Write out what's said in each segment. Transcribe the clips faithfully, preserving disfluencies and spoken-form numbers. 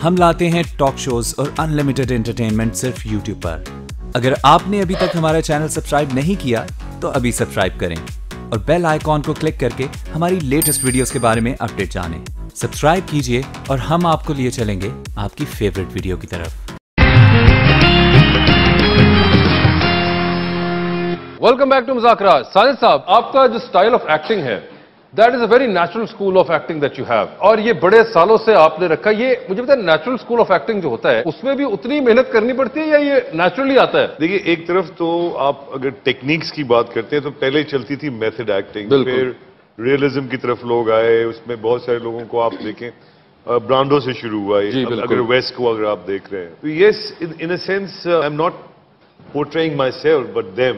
हम लाते हैं टॉक शोज और अनलिमिटेड एंटरटेनमेंट सिर्फ यूट्यूब पर। अगर आपने अभी तक हमारा चैनल सब्सक्राइब नहीं किया तो अभी सब्सक्राइब करें और बेल आइकॉन को क्लिक करके हमारी लेटेस्ट वीडियोस के बारे में अपडेट जानें। सब्सक्राइब कीजिए और हम आपको लिए चलेंगे आपकी फेवरेट वीडियो की तरफ। वेलकम बैक टू मज़ाक़ रात। साजिद साहब, आपका जो स्टाइल ऑफ एक्टिंग है that is a very natural school of acting that you have, और ये बड़े सालों से आपने रखा। ये मुझे पता है नेचुरल स्कूल ऑफ एक्टिंग जो होता है उसमें भी उतनी मेहनत करनी पड़ती है या ये नेचुरली आता है? देखिए, एक तरफ तो आप अगर टेक्निक्स की बात करते हैं तो पहले चलती थी मेथड एक्टिंग, फिर रियलिज्म की तरफ लोग आए। उसमें बहुत सारे लोगों को आप देखें, ब्रांडो से शुरू हुआ, अगर वेस्ट को अगर आप देख रहे हैं तो yes, in a sense I am not portraying myself but them.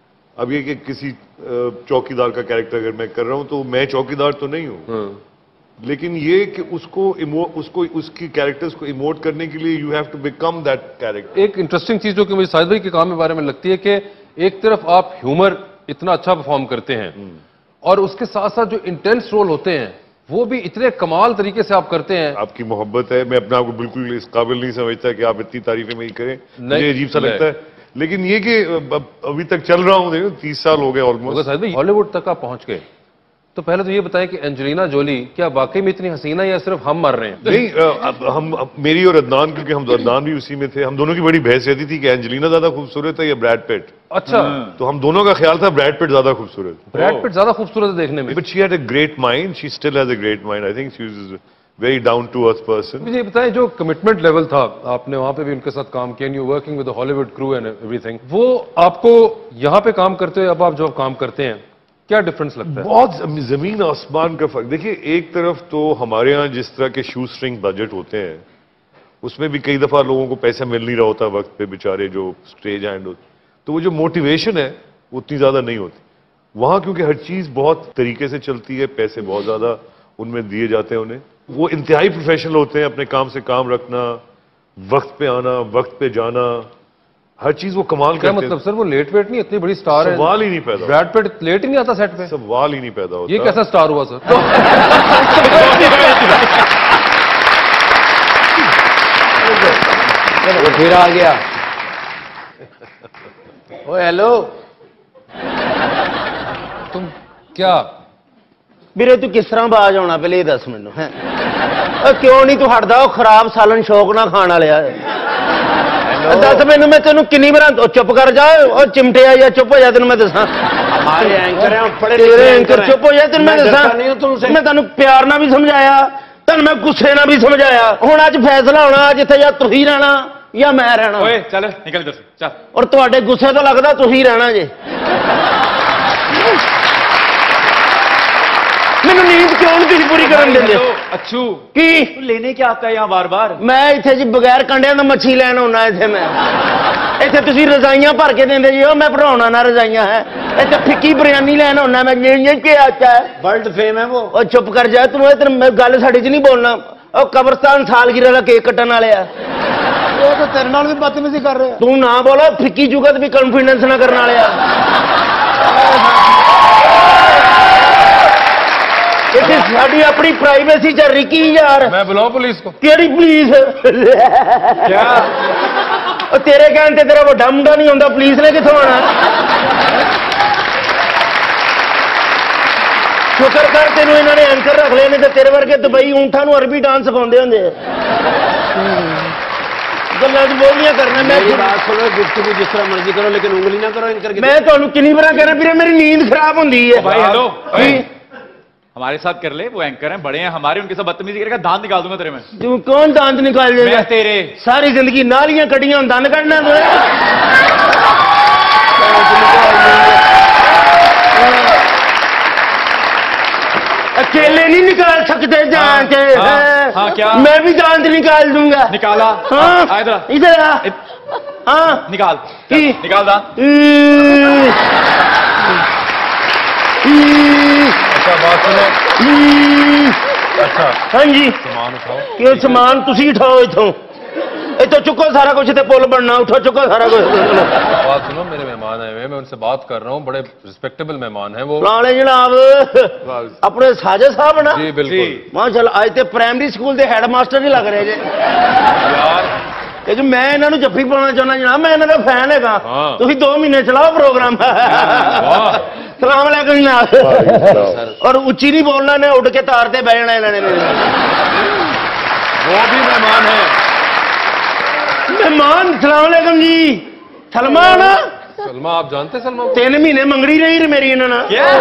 अब ये कि किसी चौकीदार का कैरेक्टर अगर मैं कर रहा हूं तो मैं चौकीदार तो नहीं हूं, लेकिन ये कि उसको उसको उसकी कैरेक्टर्स को इमोट करने के लिए you have to become that character. एक इंटरेस्टिंग चीज जो कि मुझे साजिद भाई के काम के बारे में लगती है कि एक तरफ आप ह्यूमर इतना अच्छा परफॉर्म करते हैं और उसके साथ साथ जो इंटेंस रोल होते हैं वो भी इतने कमाल तरीके से आप करते हैं। आपकी मोहब्बत है, मैं अपने आप को बिल्कुल इस काबिल नहीं समझता कि आप इतनी तारीफें में ही करें, मुझे अजीब सा लगता है। लेकिन ये कि अभी तक चल रहा हूं, देखो तीस साल हो गए ऑलमोस्ट। हॉलीवुड तक आप पहुंच गए तो पहले तो ये बताएं कि एंजेलिना जोली क्या वाकई में इतनी हसीना है या सिर्फ हम मर रहे हैं? नहीं, अब हम अब मेरी और अदनान, क्योंकि हम अदनान भी उसी में थे, हम दोनों की बड़ी बहस रहती थी कि एंजेलिना ज्यादा खूबसूरत है या ब्रैड पिट। अच्छा, तो हम दोनों का ख्याल था ब्रैड पिट ज्यादा खूबसूरत। ब्रैड पिट ज्यादा खूबसूरत है देखने में, but she had a great mind, she still has a great mind. I think she is very down to earth person. मुझे बताएं, जो कमिटमेंट लेवल था, आपने वहां पे भी उनके साथ काम किया, you working with the Hollywood crew and everything, वो आपको यहाँ पे काम करते हुए अब आप जो काम करते हैं क्या डिफरेंस लगता है? बहुत जमीन आसमान का फर्क। देखिए, एक तरफ तो हमारे यहाँ जिस तरह के शू स्ट्रिंग बजट होते हैं उसमें भी कई दफा लोगों को पैसा मिल नहीं रहा होता वक्त पे, बेचारे जो स्टेज हैंड होते, तो वो जो मोटिवेशन है वो उतनी ज्यादा नहीं होती वहां, क्योंकि हर चीज बहुत तरीके से चलती है, पैसे बहुत ज्यादा उनमें दिए जाते हैं उन्हें। वो इंतहाई प्रोफेशनल होते हैं, अपने काम से काम रखना, वक्त पे आना, वक्त पे जाना, हर चीज वो कमाल करते हैं। मतलब सर वो लेट वेट नहीं, इतनी बड़ी स्टार है, सवाल ही नहीं पैदा। ब्रैड पिट लेट ही नहीं आता सेट पे, सवाल ही नहीं पैदा होता। ये कैसा स्टार हुआ सर? वो फिर आ गया। ओ हेलो, तुम क्या ਵੀਰੇ ਤੂੰ ਕਿਸ ਤਰ੍ਹਾਂ ਬਾਜ ਆਉਣਾ ਪਹਿਲੇ ਇਹ ਦੱਸ ਮੈਨੂੰ ਹੈ? ਉਹ ਕਿਉਂ ਨਹੀਂ ਤੂੰ ਹਟਦਾ? ਉਹ ਖਰਾਬ ਸਾਲਨ ਸ਼ੌਕ ਨਾਲ ਖਾਣ ਵਾਲਿਆ। ਦੱਸ ਮੈਨੂੰ, ਮੈਂ ਤੈਨੂੰ ਕਿੰਨੀ ਵਾਰ ਚੁੱਪ ਕਰ ਜਾ, ਉਹ ਚਿਮਟਿਆ ਜਾਂ ਚੁੱਪ ਹੋ ਜਾ, ਤੈਨੂੰ ਮੈਂ ਦੱਸਾਂ। हमारे एंकर हैं, बड़े तेरे एंकर चुप हो जाए, तेन मैं दसा। मैं तेन प्यार ना भी समझाया, तेन मैं गुस्से ना भी समझाया। हुण अज फैसला होना, जिथे या तुही रहना या मैं रहना। ओए चल निकल इधर से चल। और तुहाडे गुस्से तो लगदा तुही रहना जे। मैनू नींद क्यों नहीं पूरी करन देंदे? अच्छू की लेने क्या आता है यहाँ बार बार? मैं इत्थे जी बगैर कंडियां दा मच्छी लैन आउणा इत्थे। मैं इत्थे तुसीं रजाइयां भर के देंदे जी, मैं भराउणा ना रजाइयां है। इत्थे फिक्की बिरयानी लैन आउणा मैं, ये क्या आता है? वर्ल्ड फेम है वो। और चुप कर जा तू, तेरे गल साडी च नहीं बोलना। और कब्रस्तान सालगिरह दा केक कट्टण वाले आ, वो तो तेरे नाल भी बदतमीजी कर रहे हैं। तू ना बोलो, फिक्की जुगत भी कॉन्फिडेंस ना करने वाले आ। साड़ी अपनी प्राइवेसी च रिकी यार। मैं बुलाऊं पुलिस को? केड़ी पुलिस? क्या तेरे कहने ते तेरा वड्डा मुंडा नहीं होंदा, पुलिस ने किथों आना? शुक्र कर तेन इन्होंने एंकर रख लेने, ते तेरे वर्गे दुबई ऊंठा नूं अरबी डांस सिखाउंदे हुंदे। गल्लां च बोलियां करना। मैं बात सुनो, गुफ्तगू जिस तरह मर्जी करो लेकिन उंगली ना करो एंकर की। मैं तुहानूं किन्नी बार कह रहा, मेरी नींद खराब हुंदी है। भाई हेलो, हमारे साथ कर ले, वो एंकर हैं, बड़े हैं हमारे, उनके साथ बदतमीजी करेगा दांत निकाल दूंगा तेरे में। तू कौन दांत निकाल देगा? मैं तेरे। सारी जिंदगी नालियां कटियां, दांत काटना तो अकेले नहीं निकाल सकते दांत। हाँ, हाँ, क्या? मैं भी दांत निकाल दूंगा। निकाला? हाँ, इधर इधर आ। हाँ, निकाल निकाल दांत। बात सुनो। अच्छा हाँ जी, सामान उठाओ। क्यों सामान तुसी उठाओ इथों? इतो चुको सारा कुछ ते पुल बनना, उठो चुको सारा कुछ। बात सुनो, मेरे मेहमान आए हुए हैं, मैं उनसे बात कर रहा हूँ, बड़े रिस्पेक्टेबल मेहमान हैं वो। फलाने जनाब अपने साजिद साहब ना? जी बिल्कुल। माशाअल्लाह, आज ते प्राइमरी स्कूल के हैड मास्टर ही लग रहे जे यार। ये जो मैं इन्हों जफ्फी पाना चाहना जनाब, मैं इन्हों का फैन है। हाँ। तुम दो महीने चलाओ प्रोग्राम। सलाम अलैकुम जनाब। और उच्ची नहीं बोलना ने, उठ के तार ते बह जाना इन्होंने। वो भी मेहमान है। मेहमान सलाम अलैकुम जी। सलमा ना? सलमा आप जानते सलमा को? तीन महीने मंगनी रही मेरी इन्होंने।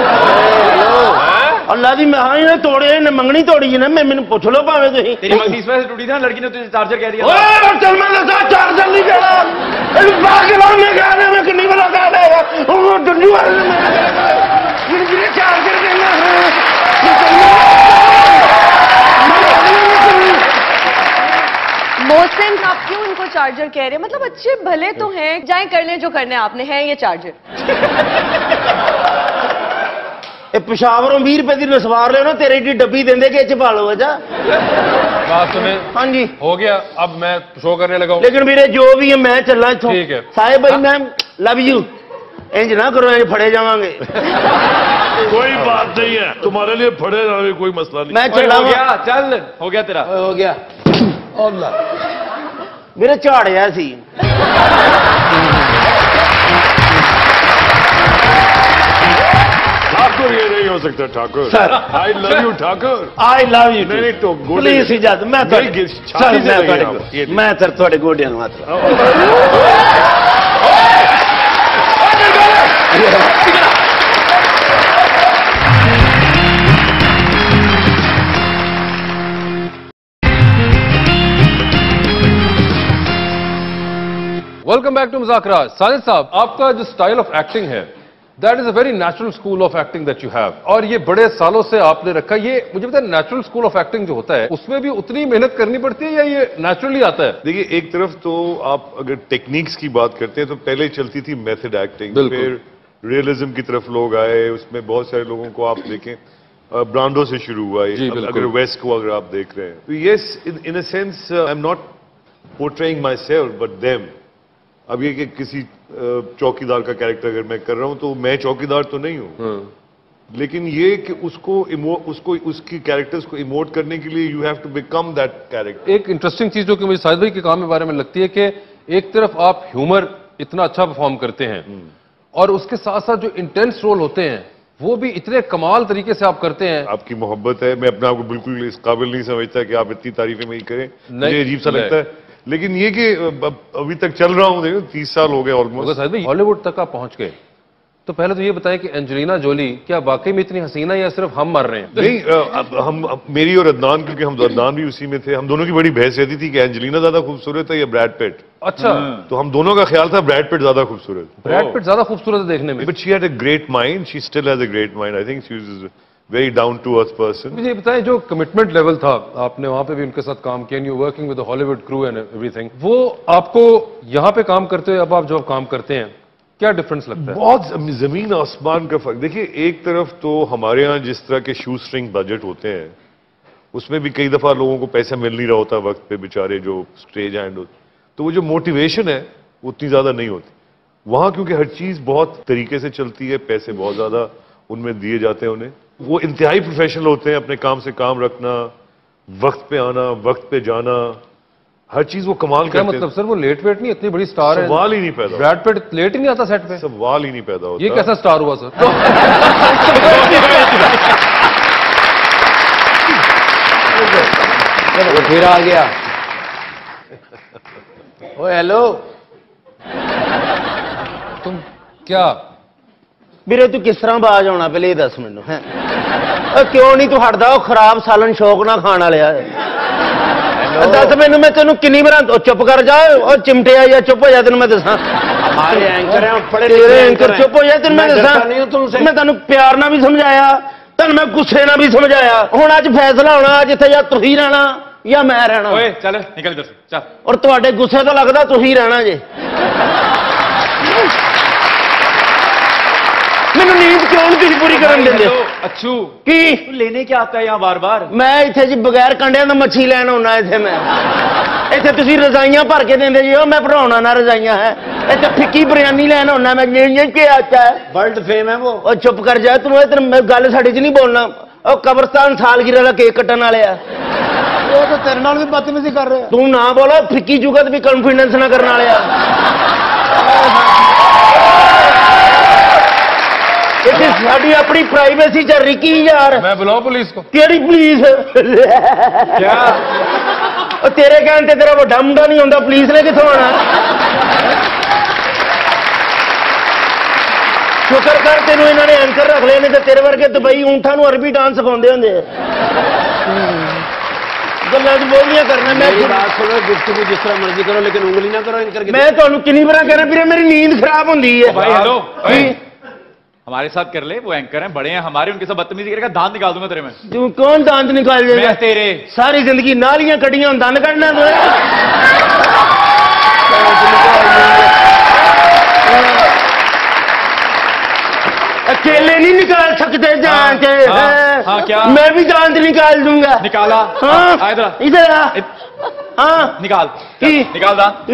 अल्लाह दी मैं हाँ इन्हें तोड़े, इन्हें मंगनी तोड़ी जी ने। मैं मैंने पूछ लो भावे तुम। तेरी मंगनी इस वजह से टूटी थी ना, लड़की ने तुझे चार्जर कह दिया। ओए चल मैं दसा चार्जर नहीं कहना, इस पागलों ने कहा ना मैं कितनी बड़ा कहा देगा वो डंडू वाले ने मेरे मेरे चार्जर कहना है। मोहसिन आप क्यों इनको चार्जर कह रहे हैं? मतलब अच्छे भले तो हैं, जाए कर लें जो करने आपने, है ये चार्जर। पेशावरों बीस रुपए की नसवार ले ना, तेरे की डब्बी देंगे कि पा लो। अच्छा बात सुने। हाँ जी हो गया, अब मैं शो करने लगा हूँ। लेकिन मेरे जो भी है मैं चलना इथों। ठीक है साहिब भाई, मैं लव यू। इंज ना करो, इंज फड़े जावांगे। कोई बात नहीं है, तुम्हारे लिए फड़े जावे कोई मसला नहीं। मैं चला हो गया, चल हो गया तेरा। हो गया मेरे झाड़िया सी। ठाकुर ये नहीं हो सकता Thakur. Sir I love you Thakur. I love you. नहीं तो प्लीज इजाजत। मैं मैं सर थोड़े गोडियां हाथ। वेलकम बैक टू मज़ाक़ रात। साजिद साहब, आपका जो स्टाइल ऑफ एक्टिंग है, that is a very natural school of acting that you have, और ये बड़े सालों से आपने रखा। ये मुझे पता है, नेचुरल स्कूल ऑफ एक्टिंग जो होता है उसमें भी उतनी मेहनत करनी पड़ती है या ये नेचुरली आता है? देखिए, एक तरफ तो आप अगर टेक्निक्स की बात करते हैं तो पहले चलती थी मेथड एक्टिंग, फिर रियलिज्म की तरफ लोग आए। उसमें बहुत सारे लोगों को आप देखें, ब्रांडो से शुरू हुआ। अगर वेस्ट को अगर आप देख रहे हैं तो yes, in a sense I am not portraying myself but them. अब ये कि किसी चौकीदार का कैरेक्टर अगर मैं कर रहा हूं तो मैं चौकीदार तो नहीं हूं, लेकिन ये कि उसको उसको उसकी कैरेक्टर्स को इमोट करने के लिए you have to become that character. एक इंटरेस्टिंग चीज जो कि मुझे साजिद भाई के काम के बारे में लगती है कि एक तरफ आप ह्यूमर इतना अच्छा परफॉर्म करते हैं और उसके साथ साथ जो इंटेंस रोल होते हैं वो भी इतने कमाल तरीके से आप करते हैं। आपकी मोहब्बत है, मैं अपने आप को बिल्कुल इस काबिल नहीं समझता कि आप इतनी तारीफें नहीं करें, मुझे अजीब सा लगता है। लेकिन ये कि अभी तक चल रहा हूं, देखो तीस साल हो गए ऑलमोस्ट। हॉलीवुड तक आप पहुंच गए, तो पहले तो ये बताएं कि एंजेलिना जोली क्या वाकई में इतनी हसीना या सिर्फ हम मर रहे हैं? नहीं, अब हम अब मेरी और अदनान, क्योंकि हम अदनान भी उसी में थे, हम दोनों की बड़ी बहस रहती थी कि एंजेलिना ज्यादा खूबसूरत है या ब्रैड पिट। अच्छा, तो हम दोनों का ख्याल था ब्रैड पिट ज्यादा खूबसूरत। ब्रैड पिट ज्यादा खूबसूरत है देखने में, but she had a great mind, she still has a great mind. I think she is very down to earth person. मुझे बताएं, जो कमिटमेंट लेवल था, आपने वहां पे भी उनके साथ काम किया, you working with the Hollywood crew and everything, वो आपको यहाँ पे काम करते हुए अब आप जो काम करते हैं क्या डिफरेंस लगता है? बहुत जमीन आसमान का फर्क। देखिए, एक तरफ तो हमारे यहाँ जिस तरह के शू स्ट्रिंग बजट होते हैं उसमें भी कई दफा लोगों को पैसा मिल नहीं रहा होता वक्त पे, बेचारे जो स्टेज हैंड होते, तो वो जो मोटिवेशन है उतनी ज्यादा नहीं होती वहां, क्योंकि हर चीज बहुत तरीके से चलती है, पैसे बहुत ज्यादा उनमें दिए जाते हैं उन्हें। वो इंतहाई प्रोफेशनल होते हैं, अपने काम से काम रखना, वक्त पे आना, वक्त पे जाना, हर चीज वो कमाल करते हैं। मतलब सर वो लेट वेट नहीं, इतनी बड़ी स्टार है, सवाल ही नहीं पैदा। ब्रैड पिट लेट ही नहीं आता सेट पे, सवाल ही नहीं पैदा होता। ये कैसा स्टार हुआ सर? वो फिर आ गया। ओ हेलो, तुम क्या ਵੀਰੇ ਤੂੰ ਕਿਸ ਤਰ੍ਹਾਂ ਬਾਜ ਆਉਣਾ ਪਹਿਲੇ ਇਹ ਦੱਸ ਮੈਨੂੰ ਹੈ? ਉਹ ਕਿਉਂ ਨਹੀਂ ਤੂੰ ਹਟਦਾ? ਉਹ ਖਰਾਬ ਸਾਲਨ ਸ਼ੌਕ ਨਾਲ ਖਾਣ ਵਾਲਿਆ ਦੱਸ ਮੈਨੂੰ। ਮੈਂ ਤੈਨੂੰ ਕਿੰਨੀ ਵਾਰ ਚੁੱਪ ਕਰ ਜਾ, ਉਹ ਚਿਮਟਿਆ ਜਾਂ ਚੁੱਪ ਹੋ ਜਾ, ਤੈਨੂੰ ਮੈਂ ਦੱਸਾਂ। ਹਮਾਰੇ ਐਂਕਰ ਹੈ ਪੜੇ ਤੇਰੇ ਐਂਕਰ, ਚੁੱਪ ਹੋ ਜਾ, ਤੈਨੂੰ ਮੈਂ ਦੱਸਾਂ। ਮੈਂ ਤੁਹਾਨੂੰ ਪਿਆਰ ਨਾਲ ਵੀ ਸਮਝਾਇਆ, ਤੁਹਾਨੂੰ ਮੈਂ ਗੁੱਸੇ ਨਾਲ ਵੀ ਸਮਝਾਇਆ। ਹੁਣ ਅੱਜ ਫੈਸਲਾ ਹੋਣਾ, ਜਿੱਥੇ ਜਾਂ ਤੁਸੀਂ ਰਹਿਣਾ ਜਾਂ ਮੈਂ ਰਹਿਣਾ। ਓਏ ਚੱਲ ਨਿਕਲ ਇੱਧਰ ਚੱਲ। ਔਰ ਤੁਹਾਡੇ ਗੁੱਸੇ ਤੋਂ ਲੱਗਦਾ ਤੁਸੀਂ ਰਹਿਣਾ ਜੇ। मैंने नींद क्यों नहीं पूरी करन देंगे? अच्छू की लेने क्या आता है यहाँ बार बार? मैं इतने जी बगैर कंडिया तो मच्छी लैन आना इतने मैं। ਇੱਥੇ ਤੁਸੀਂ ਰਜ਼ਾਈਆਂ ਭਰ ਕੇ ਦਿੰਦੇ ਜੀ ਉਹ ਮੈਂ ਪੜਾਉਣਾ ਨਾ ਰਜ਼ਾਈਆਂ ਹੈ ਇੱਥੇ ਫਿੱਕੀ ਬਿਰਿਆਨੀ ਲੈਣ ਆਉਣਾ ਮੈਂ ਇਹ ਕੀ ਆਤਾ ਹੈ ਵਰਲਡ ਫੇਮ ਹੈ ਉਹ ਚੁੱਪ ਕਰ ਜਾ ਤੂੰ ਇਹ ਗੱਲ ਸਾਡੇ 'ਚ ਨਹੀਂ ਬੋਲਣਾ ਉਹ ਕਬਰਸਤਾਨ ਸਾਲਗਿਰਾ ਦਾ ਕੇਕ ਕੱਟਣ ਵਾਲੇ ਆ ਉਹ ਤਾਂ ਤੇਰੇ ਨਾਲ ਵੀ ਬਦਤਮੀਜ਼ੀ ਕਰ ਰਹੇ ਤੂੰ ਨਾ ਬੋਲੋ ਫਿੱਕੀ ਜੁਗਤ ਵੀ ਕੌਨਫੀਡੈਂਸ ਨਾ ਕਰਨ ਵਾਲੇ ਆ ਇੱਥੇ ਸਾਡੀ ਆਪਣੀ ਪ੍ਰਾਈਵੇਸੀ ਚ ਰਿਕੀ ਯਾਰ ਮੈਂ ਬੁਲਾਉਂ ਪੁਲਿਸ ਕੋ ਕਿਹੜੀ ਪੁਲਿਸ ਕਿਆ ਉਹ ਤੇਰੇ ਕਹਿਣ ਤੇ ਤੇਰਾ ਵੱਡਾ ਮੁੰਡਾ ਨਹੀਂ ਹੁੰਦਾ ਪੁਲਿਸ ਨੇ ਕਿੱਥੋਂ ਆਣਾ ਸ਼ੁਕਰ ਕਰ ਤੈਨੂੰ ਇਹਨਾਂ ਨੇ ਐਂਕਰ ਰੱਖ ਲਏ ਨੇ ਤੇ ਤੇਰੇ ਵਰਗੇ ਦੁਬਈ ਊਂਠਾਂ ਨੂੰ ਅਰਬੀ ਡਾਂਸ ਸਿਖਾਉਂਦੇ ਹੁੰਦੇ ਗੱਲਾਂ ਬੋਲੀਆਂ ਕਰਨਾ ਮੈਂ ਬਾਤ ਸੁਣੋ ਗੁਫ਼ਤਗੂ ਜਿਸ ਤਰ੍ਹਾਂ ਮਰਜ਼ੀ ਕਰੋ ਲੇਕਿਨ ਉਂਗਲੀ ਨਾ ਕਰੋ ਇਨਕਰ ਮੈਂ ਤੁਹਾਨੂੰ ਕਿੰਨੀ ਵਾਰ ਕਹਿ ਰਿਹਾ ਵੀਰੇ ਮੇਰੀ ਨੀਂਦ ਖਰਾਬ ਹੁੰਦੀ है भाई हेलो हमारे साथ कर ले वो एंकर हैं बड़े हैं हमारे उनके साथ बदतमीजी करेगा दांत निकाल दूंगा तेरे में तू कौन दांत निकाल देगा मैं तेरे सारी जिंदगी नालियां कटियां दांत काटना तो अकेले नहीं निकाल सकते जान के हाँ, हाँ, हाँ, क्या मैं भी दांत निकाल दूंगा निकाला हाँ इधर इधर आ हाँ निकाल निकाल दांत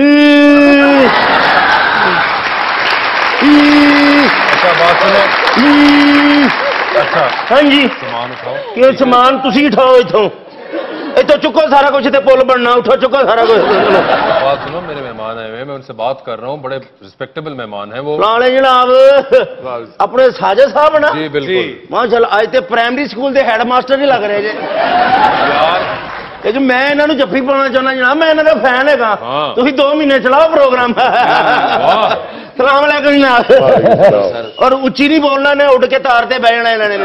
अच्छा बात सुनो अच्छा हाँ जी सामान उठाओ ये सामान तुसी उठाओ इथों इथों चुको सारा कुछ ते पुल बनना उठो चुको सारा कुछ बात सुनो मेरे मेहमान आए हुए हैं मैं उनसे बात कर रहा हूँ बड़े रिस्पेक्टेबल मेहमान हैं वो लाले जनाब अपने साजे साहब ना जी बिल्कुल माशाल्लाह आज ते प्राइमरी स्कूल दे हेडमास्टर ही लग रहे जे यार ਇਹ ਜੋ ਮੈਂ ਇਹਨਾਂ ਨੂੰ ਜੱਫੀ ਪਾਉਣਾ ਚਾਹੁੰਦਾ ਜਨਾਬ ਮੈਂ ਇਹਨਾਂ ਦਾ ਫੈਨ ਹੈਗਾ ਤੁਸੀਂ ਦੋ ਮਹੀਨੇ ਚਲਾਓ ਪ੍ਰੋਗਰਾਮ ਸਲਾਮ ਅਲੈਕੁਮ ਜਨਾਬ ਔਰ ਉੱਚੀ ਨਹੀਂ ਬੋਲਣਾ ਨੇ ਉੱਡ ਕੇ ਤਾਰ ਤੇ ਬਹਿ ਜਾਣਾ ਇਹਨਾਂ ਨੇ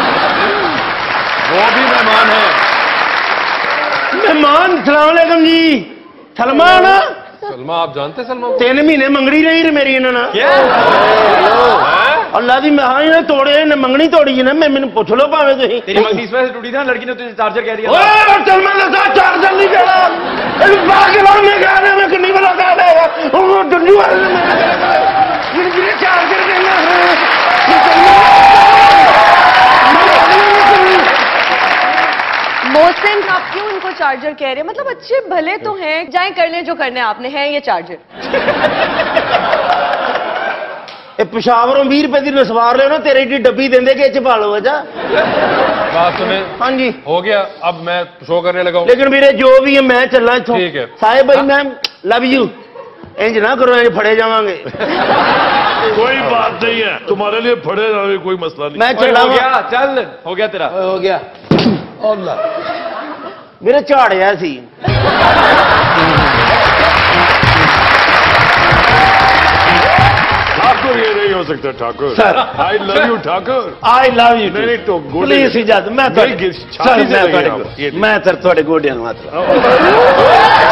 वो भी मेहमान है मेहमान सलाम अलैकुम जी सलमान सलमा आप जानते सलमा तीन महीने मंगनी रही मेरी इन्होंने अल्लाह दी हाँ इन्हें तोड़े ने मंगनी तोड़ी जी ना मैं मैंने पूछ लो भावे तुसीं तेरी मंगनी इस वजह से टूटी थी ना लड़की ने तुझे चार्जर कह दिया ओए सलमान के साथ चार्जर नहीं कहना इस बागलान में कह रहे मैं कितनी बड़ा कह रहा है वो दुन्नू वाले ने मैं ये चार्जर कहना मोहसिन आप क्यों इनको चार्जर कह रहे हैं मतलब अच्छे भले तो हैं जाए कर लें जो करने आपने है ये चार्जर पिशावरों बीस रुपए की नसवार लो ना तेरे की डब्बी देंगे कि च पा लो अच्छा बात सुने हाँ जी हो गया अब मैं शो करने लगा हूँ लेकिन मेरे जो भी है मैं चलना इथों ठीक है साहिब भाई मैं लव यू इंज ना करो इंज फड़े जावांगे कोई बात नहीं है तुम्हारे लिए फड़े जावे कोई मसला नहीं मैं चला हो गया चल हो गया तेरा हो गया मेरे झाड़िया सी ठाकुर ये नहीं हो सकता Thakur I love you Thakur I love you नहीं तो प्लीज इजाजत मैं मैं सर थोड़े गोडियां मात्र